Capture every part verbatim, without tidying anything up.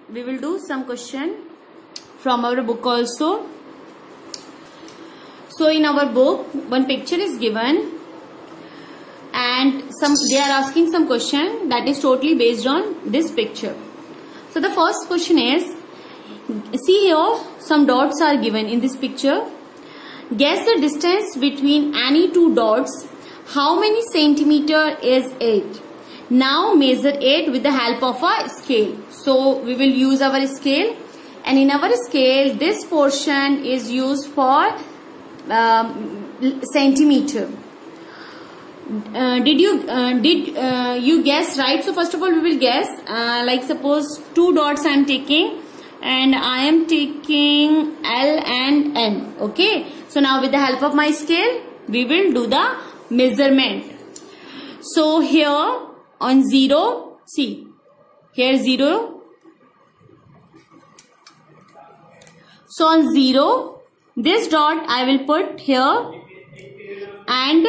we will do some question from our book also. So in our book, one picture is given and some they are asking some question that is totally based on this picture. So the first question is, see here some dots are given in this picture. Guess the distance between any two dots. How many centimeter is it? Now measure it with the help of a scale. So we will use our scale, and in our scale this portion is used for um, centimeter. Uh, did you uh, did uh, you guess right? So first of all we will guess, uh, like suppose two dots I am taking and I am taking L and N. Okay, so now with the help of my scale we will do the measurement. So here on zero, see here zero. So on zero, this dot I will put here and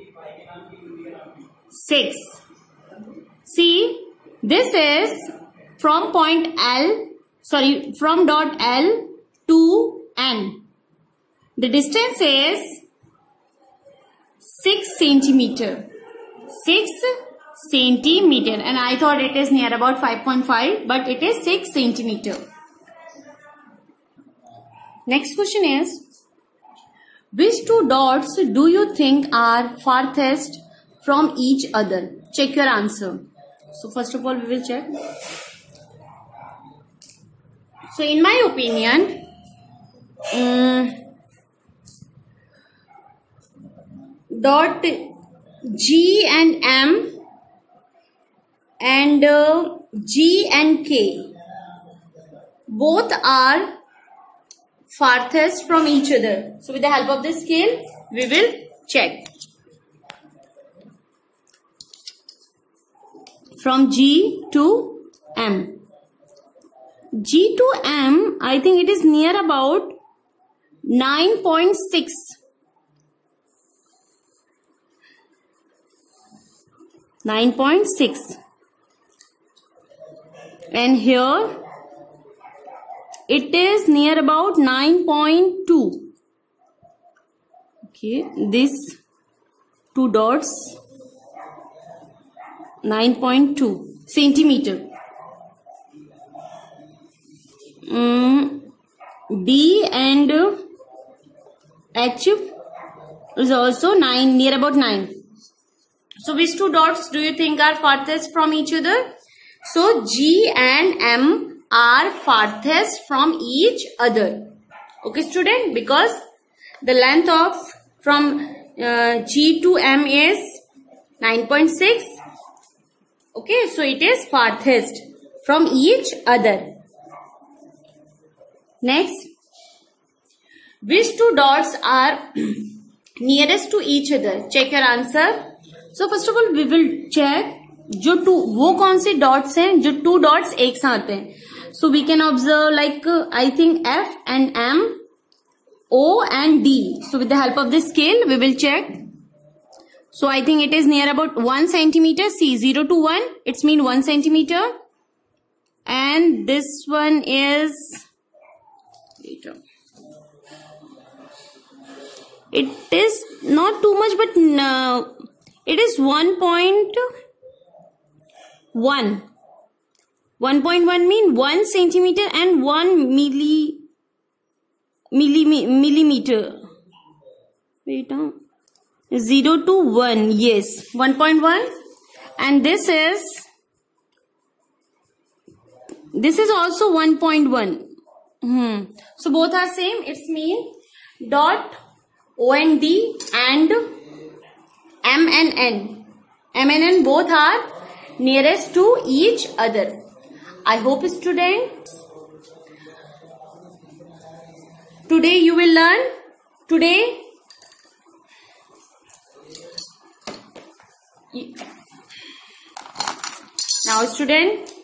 six. See, this is from point L, sorry, from dot L to N. The distance is six centimeter. six centimeter, and I thought it is near about five point five, but it is six centimeter. Next question is, which two dots do you think are farthest from each other? Check your answer. So first of all we will check. So in my opinion, um, dot G and M and uh, G and K both are farthest from each other. So with the help of this scale we will check. From G to M. G to M, I think it is near about nine point six. nine point six. And here it is near about nine point two. Okay, these two dots, nine point two centimeter. Mm, D and H is also nine, near about nine. So which two dots do you think are farthest from each other? So G and M are farthest from each other. Okay student, because the length of from uh, G to M is nine point six. Okay, so it is farthest from each other. Next, which two dots are nearest to each other? Check your answer. So first of all we will check जो टू वो कौन से dots हैं जो to dots एक साथ हैं. So we can observe like I think F and M, O and D. So with the help of this scale we will check. So I think it is near about one centimeter. See, zero to one, it's mean one centimeter. And this one is, it is not too much, but no, it is one point one. one point one mean one centimeter and one milli, milli, millimeter. Wait, huh? zero to one, yes, one point one. And this is, this is also one point one. Hmm. So both are same. It's mean dot O and D and M and N. M and N both are nearest to each other. I hope students, today you will learn. Today now student,